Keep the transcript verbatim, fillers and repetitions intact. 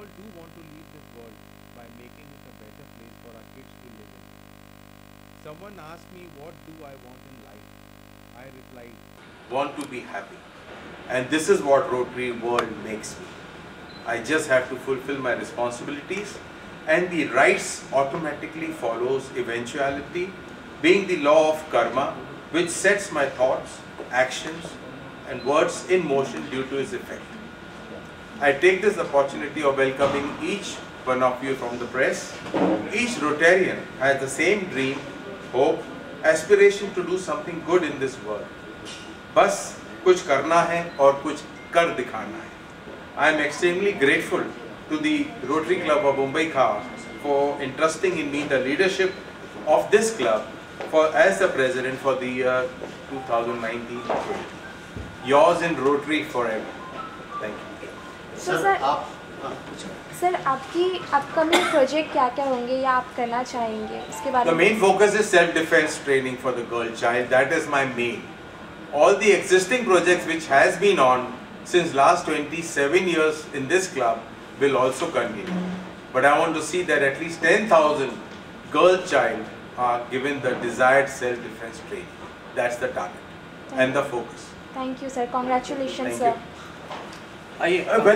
all do want to leave this world by making it a better place for our kids to live in. Someone asked me, what do I want in life? I replied, want to be happy. And this is what Rotary World makes me. I just have to fulfill my responsibilities, and the rights automatically follows eventuality, being the law of karma, which sets my thoughts, actions and words in motion due to its effect. I take this opportunity of welcoming each one of you from the press. Each Rotarian has the same dream, hope, aspiration to do something good in this world. बस कुछ करना है और कुछ कर दिखाना है. I am extremely grateful to the Rotary Club of Mumbai Khas for entrusting in me the leadership of this club for as the president for the year two thousand nineteen twenty. Yours in Rotary forever. Thank you. So sir, आप sir आपकी upcoming project क्या क्या होंगे या आप करना चाहेंगे इसके बारे में? The main focus is self-defense training for the girl child. That is my main. All the existing projects which has been on since last twenty-seven years in this club will also continue. But I want to see that at least ten thousand girl child are given the desired self-defense training. That's the target. Thank and the focus. Thank you sir. Congratulations Thank sir. You. I, uh,